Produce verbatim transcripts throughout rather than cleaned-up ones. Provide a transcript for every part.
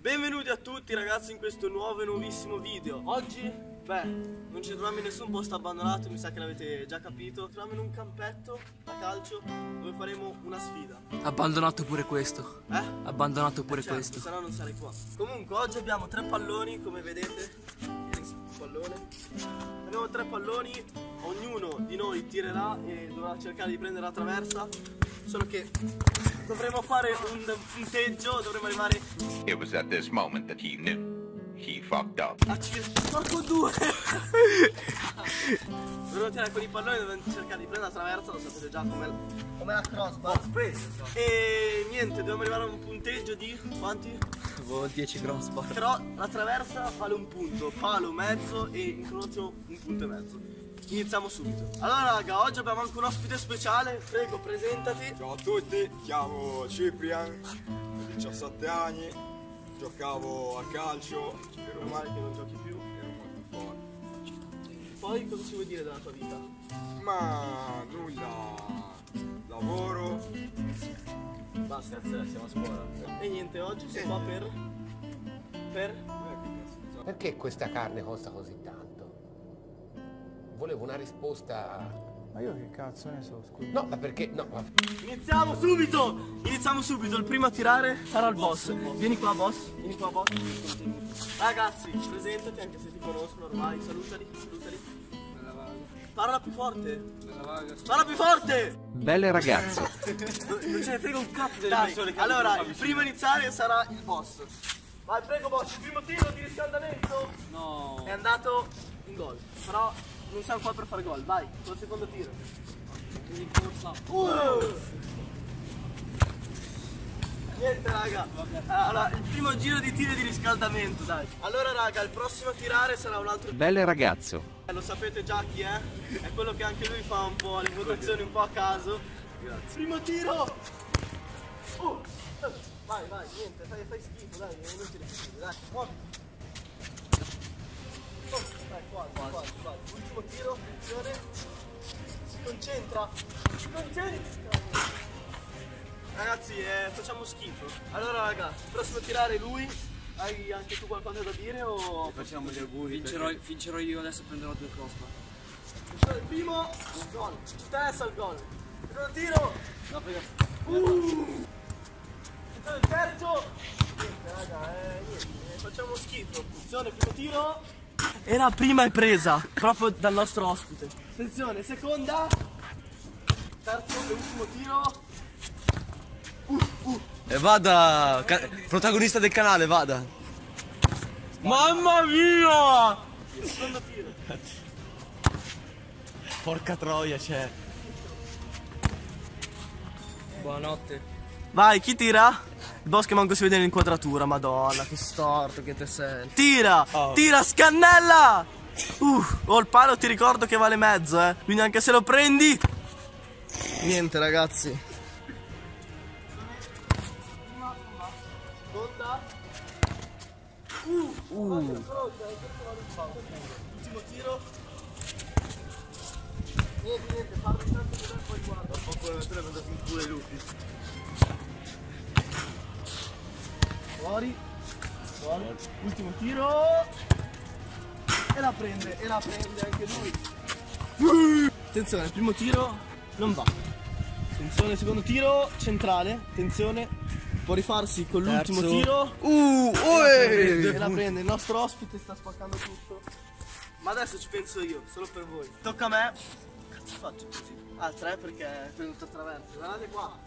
Benvenuti a tutti ragazzi in questo nuovo e nuovissimo video. Oggi, beh, non ci troviamo in nessun posto abbandonato, mi sa che l'avete già capito. Ci troviamo in un campetto da calcio dove faremo una sfida. Abbandonato pure questo. Eh? Abbandonato pure Eh certo, questo. se no non sarei qua. Comunque oggi abbiamo tre palloni, come vedete. Un pallone. Abbiamo tre palloni, ognuno di noi tirerà e dovrà cercare di prendere la traversa. Solo che dovremo fare un punteggio, dovremo arrivare. It was at this moment that he knew he fucked up. A circa porco due. Dovremo tirare con i palloni, dovremo cercare di prendere la traversa, lo sapete già come come la crossbar. E niente, dobbiamo arrivare a un punteggio di quanti? dieci crossbar. Però la traversa vale un punto, palo mezzo e incrocio un punto e mezzo. Iniziamo subito. Allora raga, oggi abbiamo anche un ospite speciale, prego presentati. Ciao a tutti, mi chiamo Ciprian, ho diciassette anni, giocavo a calcio, ero Meno male che non giochi più. ero molto forte. Poi cosa ci vuoi dire della tua vita? Ma nulla, lavoro. Basta, siamo a scuola. E niente, oggi sono qua per... Per... Perché questa carne costa così tanto? Volevo una risposta. Ma io che cazzo ne so, scusa. No, ma perché? No, ma... Iniziamo subito! Iniziamo subito, il primo a tirare sarà il boss. Vieni qua boss, vieni qua boss. Ragazzi, presentati anche se ti conoscono ormai, salutali, salutali. Parla più forte. Parla più forte! Belle ragazze. Non ce ne frega un cazzo delle persone che allora, il primo a iniziare sarà il boss. Vai, prego boss, il primo tiro di riscaldamento. No. È andato in gol. Però non siamo qua per fare gol, vai, col secondo tiro. Uh! Niente raga. Allora, il primo giro di tiro di riscaldamento, dai. Allora raga, il prossimo a tirare sarà un altro. Belle ragazzo. Eh, Lo sapete già chi è? È quello che anche lui fa un po' le votazioni un po' a caso. Grazie. Primo tiro! Uh, eh, vai, vai, niente, fai, fai schifo, dai, è inutile schifo, dai, muovi. Oh, dai, quasi, quasi, quasi. Ultimo tiro, attenzione. Si concentra. Si concentra. Ragazzi, eh, facciamo schifo. Allora raga, il prossimo a tirare è lui. Hai anche tu qualcosa da dire o... Facciamo gli auguri. Vincerò, vincerò io, adesso prenderò due crossbar. Il primo, il gol. Testa al gol. Il secondo tiro. No, perché... Uh. Il terzo. Niente raga, eh, niente, eh, facciamo schifo. Attenzione, primo tiro. Era prima e presa, proprio dal nostro ospite. Attenzione, seconda. Terzo e ultimo tiro. Uh, uh. E vada, protagonista del canale, vada. Mamma mia! Il secondo tiro. Porca troia, c'è. Buonanotte. Vai, chi tira? Il boss che manco si vede l'inquadratura, madonna, che storto che te sei. Tira! Oh. Tira, scannella! Uh, oh, il palo ti ricordo che vale mezzo, eh. Quindi anche se lo prendi... Niente, ragazzi. Seconda. Uh, uh. Ultimo tiro. Niente, niente, parlo tanto che poi guarda. Tra poco la tre andato in culo ai lupi. Fuori, fuori, ultimo tiro e la prende, e la prende anche lui. Attenzione, il primo tiro non va. Attenzione, il secondo tiro centrale, attenzione, può rifarsi con l'ultimo tiro. Uh, E la, e la prende, il nostro ospite sta spaccando tutto. Ma adesso ci penso io, solo per voi. Tocca a me. Che cazzo faccio così? Ah, tre perché prendo tutto attraverso. Guardate qua.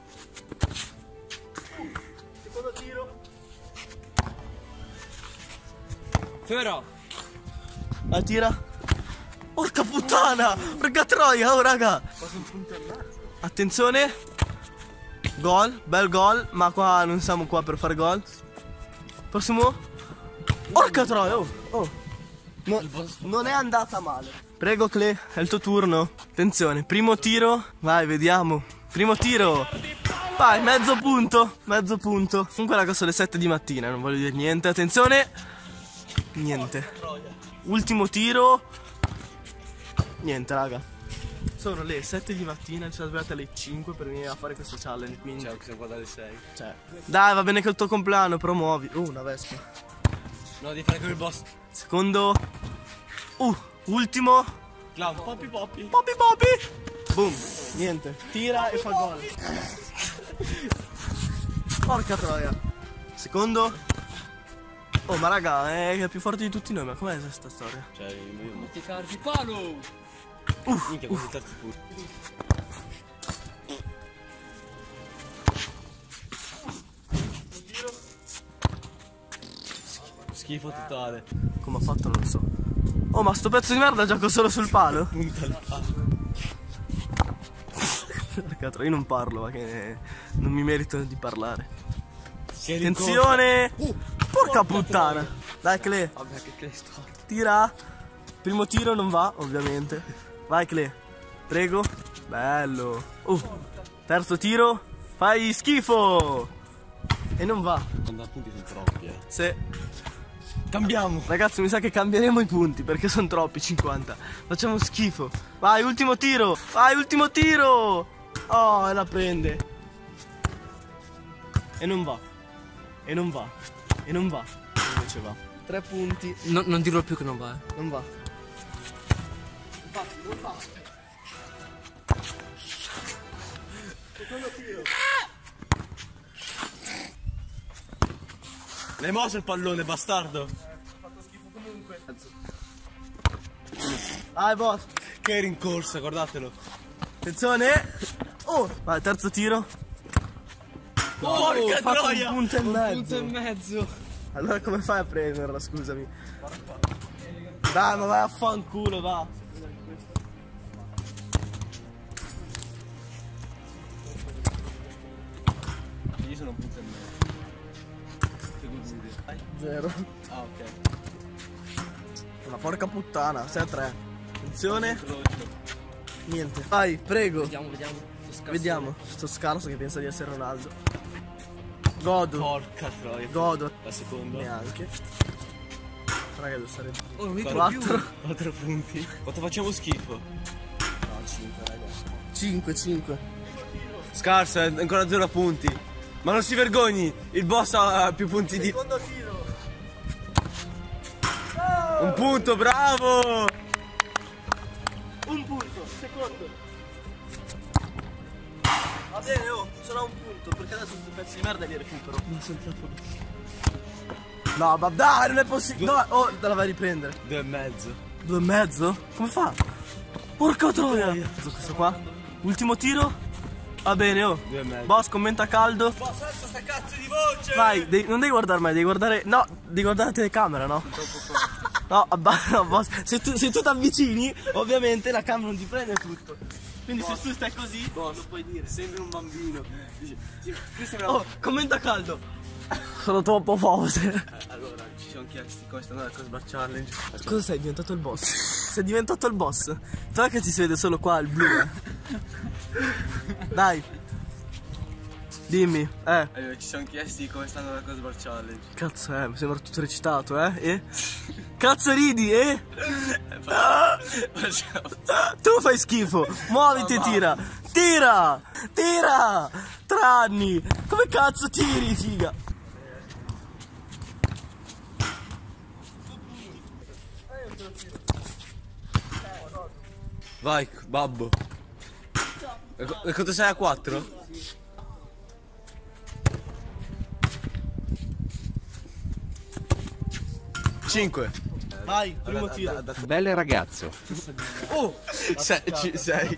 Secondo tiro. Però. La tira. Porca puttana! Porca troia, oh raga! Attenzione. Gol, bel gol, ma qua non siamo qua per fare gol. Prossimo. Porca troia, oh, oh. No, non è andata male. Prego Cle, è il tuo turno. Attenzione, primo tiro. Vai, vediamo. Primo tiro. Vai, mezzo punto, mezzo punto. Comunque raga, sono le sette di mattina, non voglio dire niente. Attenzione. Niente. Ultimo tiro. Niente raga. Sono le sette di mattina, ci siamo svegliati alle cinque per venire a fare questo challenge, quindi... Ciao, che siamo qua dalle sei. Cioè... Dai, va bene che è il tuo compleanno, promuovi. Uh, una Vespa. No, devi fare come il boss. Secondo... Uh, ultimo... Clown, poppy poppy. Poppy poppy! Boom, niente, tira e fa gol. Porca troia. Secondo... Oh, ma raga, è più forte di tutti noi, ma com'è questa storia? Cioè, io non Ti cardi palo! Uff, minchia con il terzo pure. Schifo totale. come ha fatto non lo so. Oh, ma sto pezzo di merda gioco solo sul palo? Punta il palo. Porca troia, io non parlo, ma che non mi merito di parlare. Che Attenzione! Uh, porca puttana! Dai, Cle, Vabbè, che che storto. tira. Primo tiro non va, ovviamente. Vai, Cle. Prego. Bello. Uh, terzo tiro. Fai schifo. E non va. Quando appunti sono troppi, eh. Se... Cambiamo. Ragazzi, mi sa che cambieremo i punti perché sono troppi, cinquanta. Facciamo schifo. Vai, ultimo tiro. Vai, ultimo tiro. Oh, e la prende. E non va. E non va. E non va. Invece va. Tre punti. No, non dirlo più che non va, eh. Non va. L'hai mosso il pallone, bastardo. Vai, boss. Che rincorsa, guardatelo. Attenzione. Oh, vai, terzo tiro. Porca Ho fatto troia. un punto e Punto e mezzo. mezzo. Allora come fai a prenderla, scusami? Dai, ma vai a fanculo, va. Io sono un punto e mezzo. Che vuol dire? Zero. Ah, ok. Una porca puttana, sei a tre. Attenzione. Niente. Vai, prego. Vediamo, vediamo. Sto scarsone. Vediamo. Sto scarso che pensa di essere Ronaldo. Godo. Porca troia. Godo. La seconda. Neanche. Raga, devo stare... Oh, non mi trovo Quattro. più. Quattro punti. Quanto facciamo schifo? No, cinque, raga. Cinque, cinque. Scarso, è ancora zero punti. Ma non si vergogni, il boss ha più punti di... Secondo tiro. Un punto, bravo! Un punto, secondo. Va bene, oh, sono a un punto, perché adesso questi pezzi di merda li recupero. Ma sono troppo... No, ma dai, non è possibile. No, oh, te la vai a riprendere. Due e mezzo. Due e mezzo? Come fa? Porca troia! Questo, questo qua. Ultimo tiro. Va bene, oh. Due e mezzo. Boss, commenta caldo. Ma senza sta cazzo di voce! Vai, devi- non devi guardare me, devi guardare. No, devi guardare la telecamera, no? No, abba- no, boss. Se tu, se tu ti avvicini, ovviamente la camera non ti prende tutto. Quindi se tu stai così, lo puoi dire. Sembri un bambino. Dici, sì, questo è Oh, commenta caldo. Sono troppo pose. Allora, ci siamo chiesti come sta andando la Cosbar Challenge. Cosa sei diventato il boss? Sei diventato il boss? Tu che ti si vede solo qua il blu, eh? Dai. Dimmi, eh. Allora, ci siamo chiesti come sta andando la Cosbar Challenge. Cazzo, eh, mi sembra tutto recitato, eh? E? Cazzo ridi, eh? Facciamo. Tu fai schifo. Muoviti e tira. Tira! Tira! Tranni! Come cazzo tiri, figa? Vai, babbo. E co- e quanto sei a quattro? cinque. Vai, primo tiro. Bel ragazzo. Oh! sei. sei.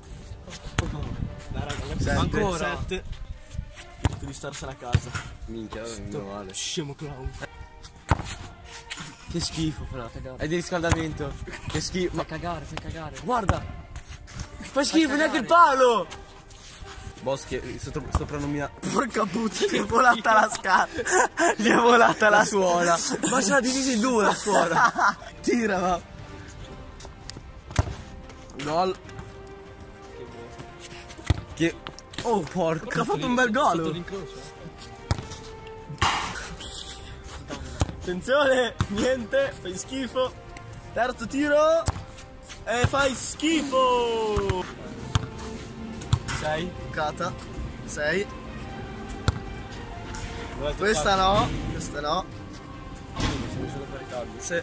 Ancora. Sette. Devi starsene a casa. Minchia, meno male. Scemo clown. Che schifo, fra. Cagare. È di riscaldamento. Che schifo. Fai cagare, fai cagare. Guarda! Fai schifo, neanche il palo! Boss, che sto soprannominato. Porca puttana, gli è volata la scarpa. Gli è volata la suola. Ma ce l'ha divisa in due la scuola. Tira, va. Gol. Che. Oh, porca. Ha fatto un bel gol. Sotto l'incrocio. Attenzione, niente, fai schifo. Terzo tiro. E fai schifo! Sei? Cata. sei. Questa no, questa no. Sì.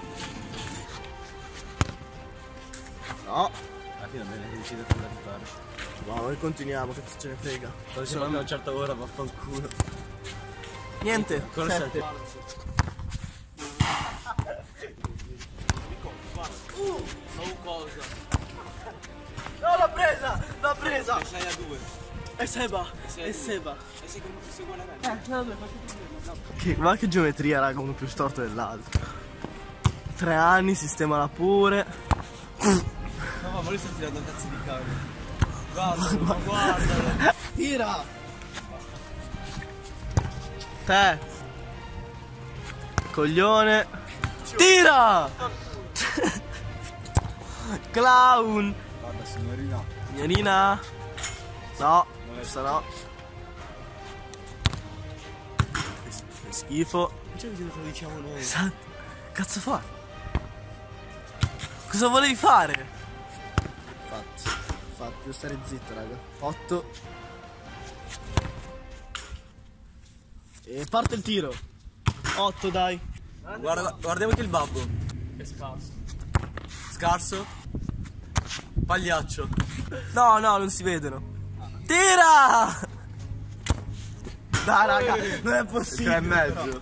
No. Alla fine bene che decide come fare. No, noi continuiamo, che ce ne frega. Poi se no a una certa ora vaffanculo. Niente. Ancora sette. sette. No, l'ho presa! L'ho presa! sei a due. E Seba! sei a E due. Seba! E sei come sei uguale a me. Eh, no, che, guarda che geometria, raga, uno più storto dell'altro. Tre anni, sistemala pure. No, ma voi stai tirando cazzo di carne. Guarda, ma guarda. Tira! Te! Coglione! Tira! Clown! Guarda signorina. Signorina? No, questa no. Che schifo. C'è che te lo diciamo noi. Esatto. Cazzo fa? Cosa volevi fare? Infatti, infatti, devo stare zitto, raga. otto. E parte il tiro. otto, dai. Guarda, guardiamo anche il babbo. Che scarso. Scarso. Pagliaccio. No, no, non si vedono. Tira! Dai, raga, non è possibile. Tre e mezzo.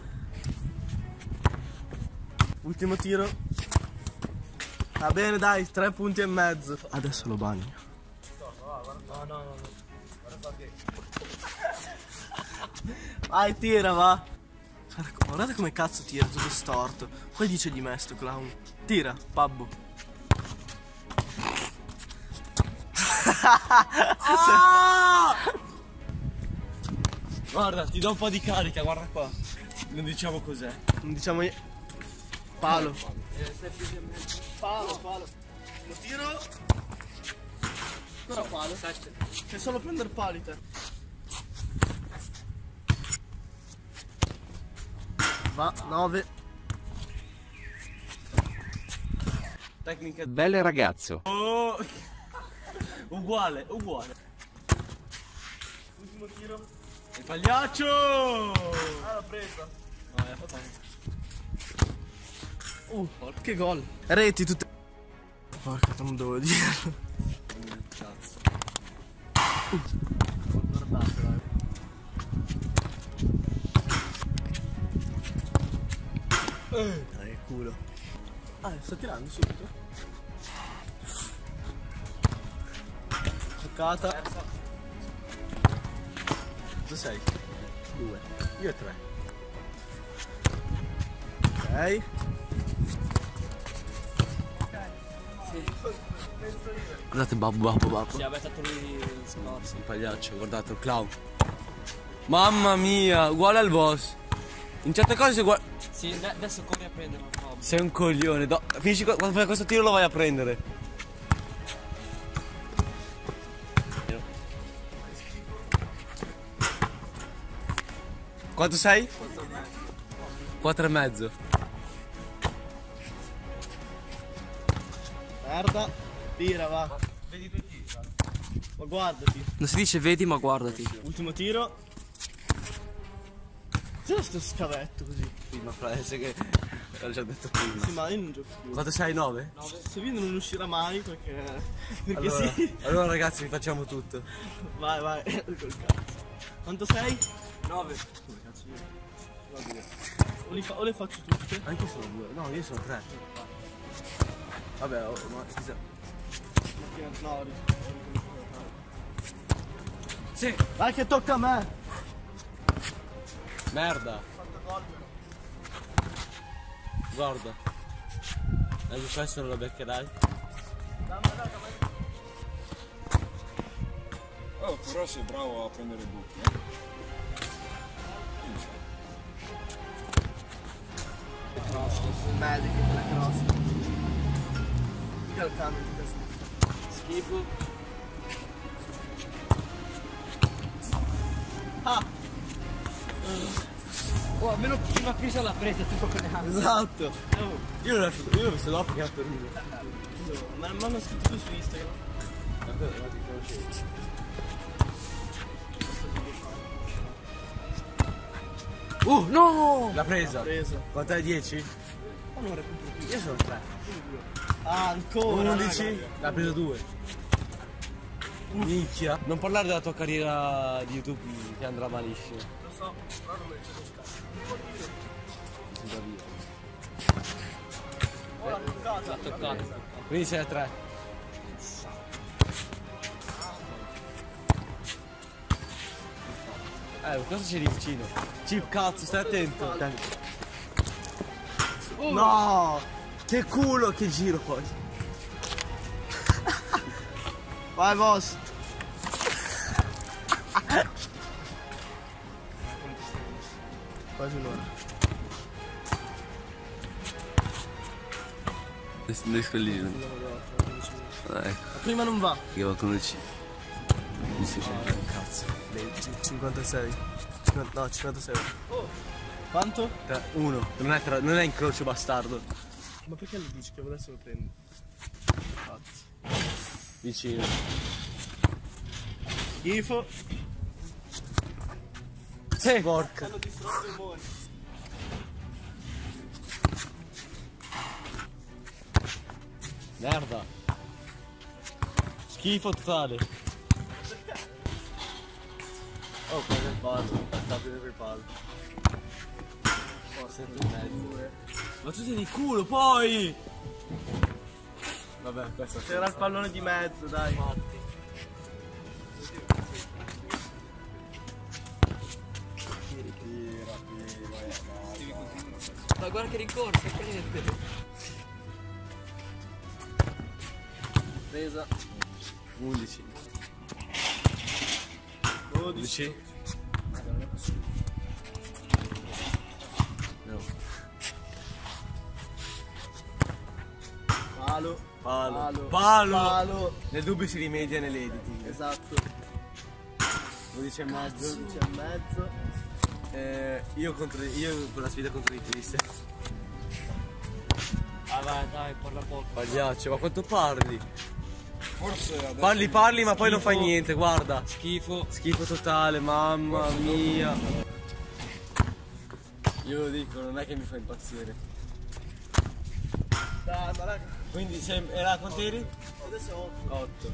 Ultimo tiro. Va bene, dai, tre punti e mezzo. Adesso lo bagno. No, no, no. Vai, tira, va. Guarda, guardate come cazzo tira, tutto storto. Poi dice di me sto clown. Tira, babbo. Ah! Guarda, ti do un po' di carica, guarda qua. Non diciamo cos'è. Non diciamo niente. Palo. Palo, palo. Lo tiro. Ancora palo. C'è solo prendere pali te. Va, nove. Tecnica. Bel ragazzo. Oh! Uguale, uguale. Ultimo tiro. Il pagliaccio! Ah, l'ho presa. No, è fatto. Uh, che gol. Reti tutte. Porca, non devo dirlo. Cazzo. Guardate, raga. Eh, dai, culo. Ah, sta tirando subito. Giocata. Tu sei? Due. Io tre. Ok. Guardate babbo, babbo, babbo. Sì, aveva fatto lui il scorso. Il pagliaccio, guardate il clown. Mamma mia, uguale al boss. In certe cose sei uguale. Sì, adesso corri a prendere un po'. Sei un coglione. Do... Finisci qua- quando fai questo tiro lo vai a prendere. Quanto sei? Quattro e mezzo. Merda. Tira, va. Vedi due tiri. Ma guardati. Non si dice vedi ma guardati. Ultimo tiro. Cos'è sto scavetto così? Sì, ma fra sai che l'ho già detto prima. Sì, ma io non gioco più. Quanto sei? nove? Se video non uscirà mai perché. Perché Allora, sì. allora ragazzi, facciamo tutto. Vai, vai. Col cazzo. Quanto sei? nove. Come cazzo io? O, li fa- o le faccio tutte? Anche sono due. No, io sono tre. Vabbè, oh, ma scusa. No, Sì. vai che tocca a me. Merda. Guarda. Anche questo non lo beccherai. Oh, però sei bravo a prendere i buchi, eh? Medico con la crosta. Mica il cambio di testa. Schifo. Ah! Oh, almeno prima Pisa l'ha presa, tu con le gambe. Esatto. Io l'ho io l'ho visto dopo che ha dormito. Ma mi hanno scritto tu su Instagram. Uh, no! L'ha presa. Preso. Quanto è? dieci? Allora, più. Io sono tre. Ah, ancora. undici? L'ha preso due. Minchia. Non parlare della tua carriera di YouTube che andrà malissimo. Lo so, però non me ne c'è Si va via. Oh, l'ha toccata. L'ha toccato. Quindi sei a tre. Eh, cosa c'è lì vicino? Chip, cazzo, stai attento. No! Che culo che giro poi. Vai, boss. Quasi un'ora. Noi scollino. Ecco, Prima non va. che va con il C. Mi si sente. Cazzo. cinquantasei. cinquanta, no, cinquantasei. Quanto? Tre, uno. Non è, tra- non è incrocio bastardo. Ma perché lo dici che adesso lo prendo? Cazzo. Vicino. Schifo. Sì. Porca. Hanno distrutto i moni. Merda. Schifo totale. Oh, cosa è il palo? Sta più per il palo. Oh, sette e mezzo. Ma tu sei di culo poi! Vabbè, questo è C'era il pallone di mezzo, dai. Ma guarda che rincorsa, prende. Presa. undici. dodici. No. Palo. Palo. Palo. Palo. Palo. Nel dubbio si rimedia nell'editing. Esatto. dodici e mezzo. dodici e mezzo. Eh, io contro io con la sfida contro i Cristian. Ah vai, dai, parla poco. Pagliaccio, ma quanto parli? Forse adesso Parli, parli, ma poi non Schifo. fai niente, guarda. Schifo. Schifo totale, mamma mia. Io lo dico, non è che mi fa impazzire. Dai, ma raga. Quindi se era quanti eri? Adesso ho otto. otto.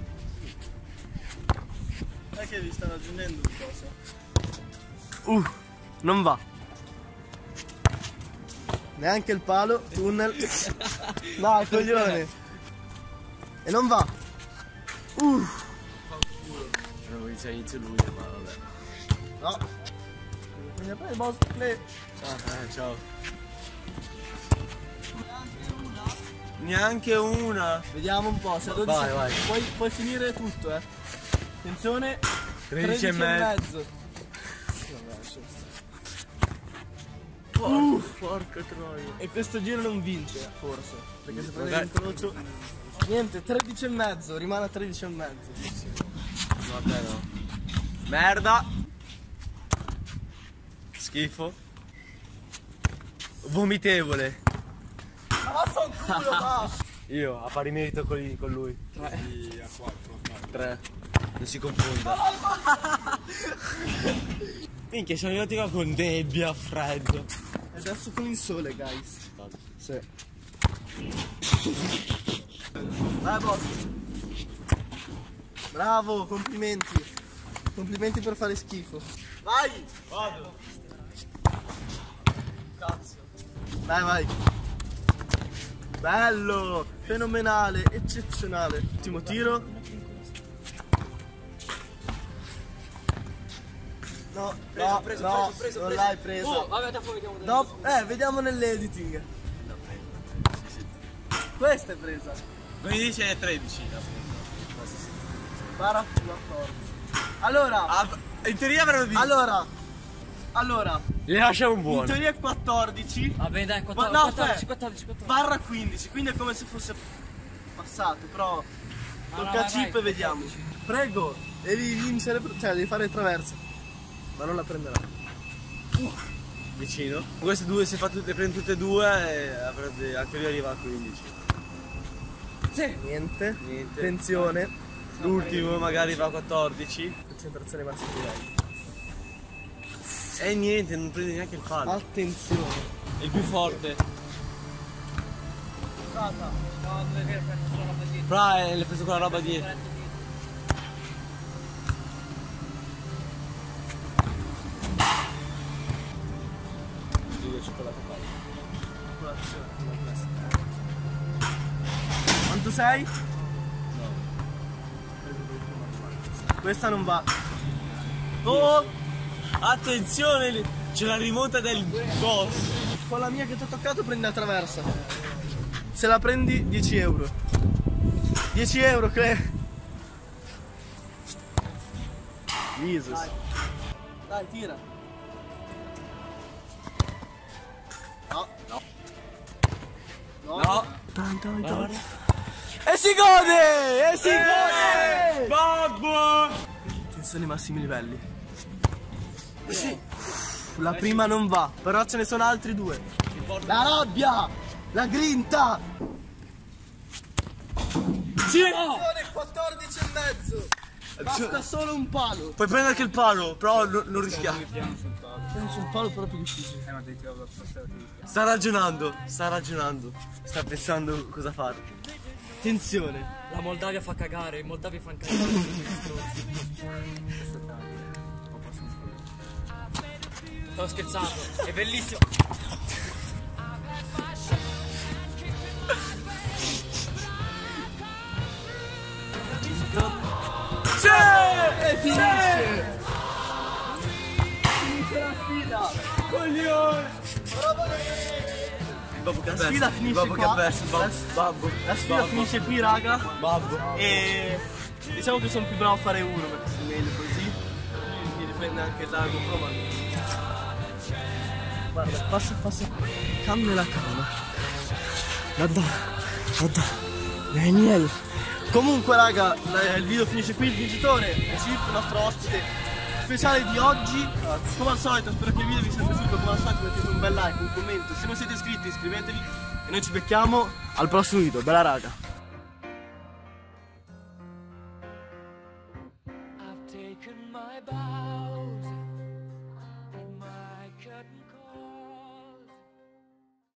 Non è che vi stanno aggiungendo di cosa? Uh, non va. Neanche il palo, tunnel. No, il coglione. E non va. Uh. Non lo dice inizio lui, ma vabbè. No. Bisogna prendere il boss play. Ah, eh, ciao. Neanche una. Vediamo un po', se a dodici Vai, vai. Puoi, puoi finire tutto, eh. Attenzione. tredici e mezzo. Uh, porca troia. E questo giro non vince, forse. Perché se prende Magari- l'incrocio. Niente, tredici e mezzo, rimane a tredici e mezzo. Vabbè no. Merda. Schifo. Vomitevole. Ma vaffanculo, va! Io, a pari merito con, lui- con lui. sì, a quattro. Tre. Non si confonda. Minchia, sono arrivati qua con nebbia, freddo. E adesso con il sole, guys. Sì. Vai, boss. Bravo, complimenti. Complimenti per fare schifo. Vai! Vado. Cazzo. Vai, vai. Bello, fenomenale, eccezionale. Ultimo tiro. No, Preso, no, preso, no, preso, preso, non preso. l'hai presa. Oh, vabbè, dopo vediamo. Dopo, eh, vediamo nell'editing. Questa è presa. Quindi dice tredici. Bara quattordici. Allora, Ah, in teoria avrebbero visto. allora, allora, Gli lasciamo un in buono. teoria è quattordici. Vabbè, dai, Ma quattordici, no, quattordici, aspetta. quattordici, quattordici. Barra quindici, quindi è come se fosse passato, però tocca vai, a chip vai, e vediamo. Prego, devi vincere, cioè devi fare il traverso. Ma non la prenderà. Uh. vicino. Queste due, se fa tutte, le prende tutte e due, eh, avrebbe, anche lui arriva a quindici. Sì. Niente. Niente. Attenzione. L'ultimo magari va a quattordici. Concentrazione massima livelli. E niente, non prende neanche il palo. Attenzione. È il più forte. Fra, eh, l'hai preso quella roba dietro. Quanto sei? Questa non va. Oh! Attenzione, c'è la rimonta del boss. Con la mia che ti ho toccato prendi la traversa. Se la prendi dieci euro. dieci euro, Cle. Jesus. Dai, dai, tira. No. No. No. No. Dai, dai, dai. E si gode! E si gode! Babbo! Attenzione ai massimi livelli. La prima non va, però ce ne sono altri due. La rabbia! La grinta! Sì! quattordici e mezzo! Basta solo un palo! Puoi prendere anche il palo, però non, non rischiamo. Penso un palo proprio difficile. Sta ragionando, sta ragionando. Sta pensando cosa fare. Attenzione! La Moldavia fa cagare, i moldavi fanno cagare. Stavo scherzando, è bellissimo. Sì! E finisce! Finisce la sfida! Coglione! Babbo che ha La perso, sfida il finisce babbo che qua. ha perso, il babbo, babbo, La sfida babbo, finisce qui, raga. babbo. E diciamo che sono più bravo a fare uno perché sono meglio così. Mi riprende anche il largo, però ma... Guarda, passa, passa. Cambia la camera. Guarda, guarda. Daniel. Comunque raga, il video finisce qui, il vincitore è Sip, il nostro ospite speciale di oggi. Come al solito, spero che il video vi sia piaciuto, come al solito mettete un bel like, un commento, se non siete iscritti iscrivetevi e noi ci becchiamo al prossimo video, bella raga. I've taken my vows.